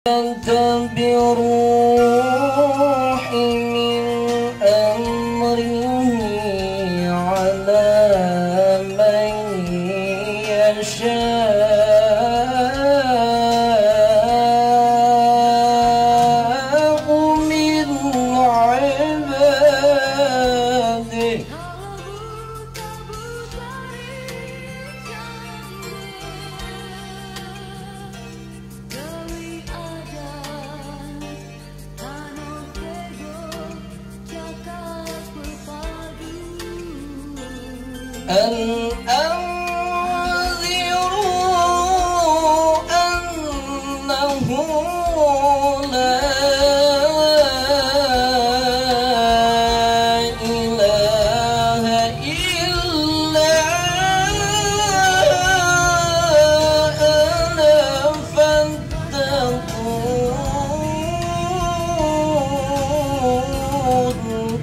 بروح من أمره على من يشاء من عباده. أن أنذروا أنه لا إله إلا أنا فاتقون.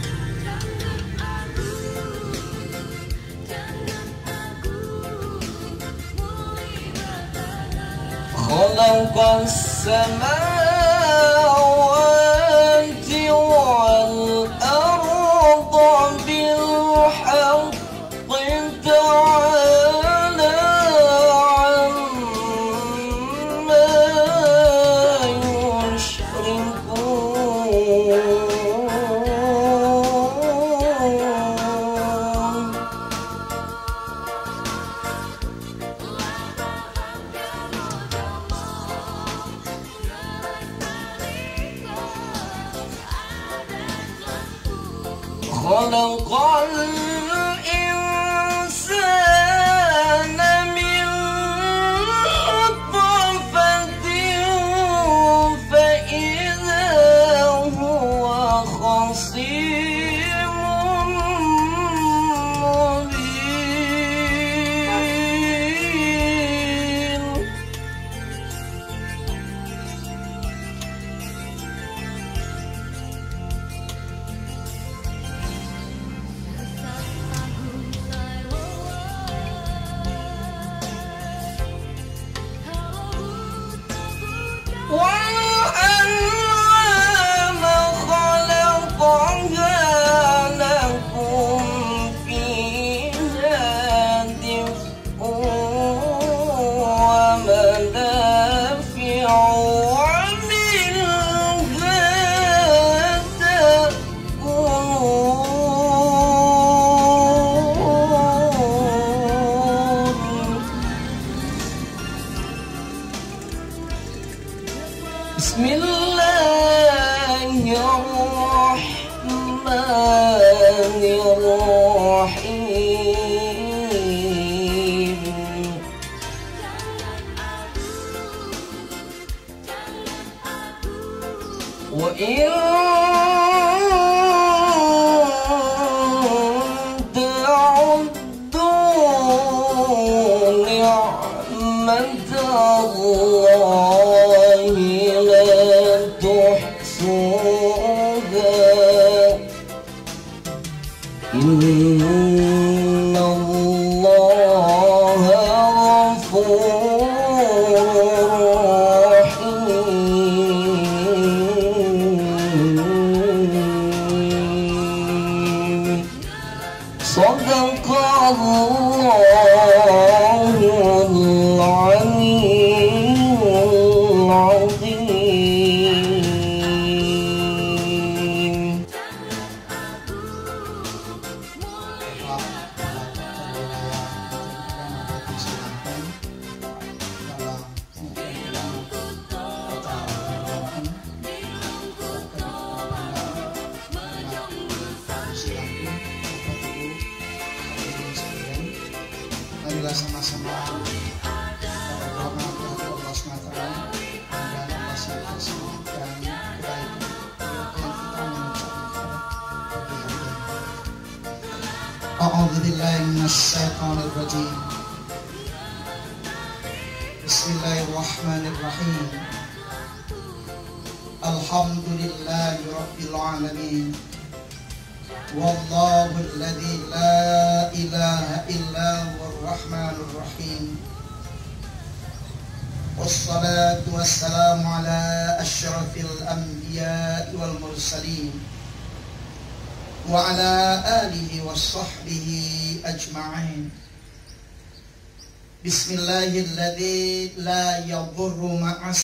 خلق السماوات والأرض بالحق تعالى عما يشركون. خلق الإنسان من نطفة فإذا هو خصيم مبين. وأنعام خلقها لكم فيها دفء ومنافع ومنها تأكلون. بسم الله الرحمن الرحيم. وإن تعدوا نعمة الله لا تحصوها إن الله غفور رحيم. صدق الله العلي العظيم. Marilah sama-sama berdoa kepada Allah SWT dan kasih dan kebaikan yang kita mengucapkan pagi hari ini. A'udzu billahi minasy syaithanir rajim. Bismillahirrahmanirrahim. Alhamdulillahi rabbil alamin. والله الذي لا إله إلا هو الرحمن الرحيم والصلاة والسلام على أشرف الأنبياء والمرسلين وعلى آله وصحبه أجمعين. بسم الله الذي لا يضر مع